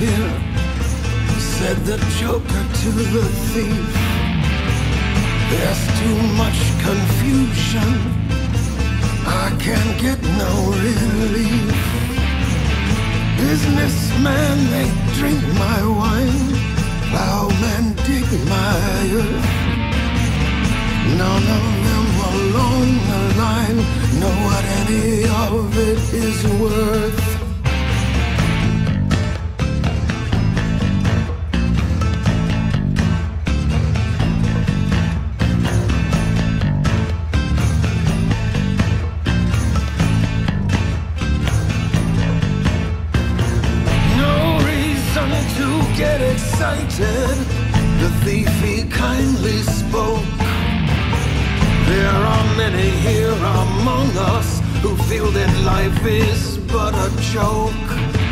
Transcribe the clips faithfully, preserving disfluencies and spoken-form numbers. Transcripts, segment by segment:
here, said the joker to the thief. There's too much confusion, I can't get no relief. Businessmen, they drink my wine, plowmen dig my earth. None of them along the line know what any of it is worth. Get excited, the thief he kindly spoke. There are many here among us who feel that life is but a joke.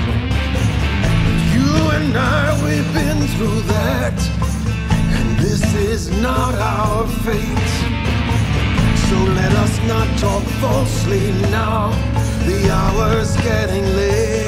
You and I, we've been through that, and this is not our fate. So let us not talk falsely now, the hour's getting late.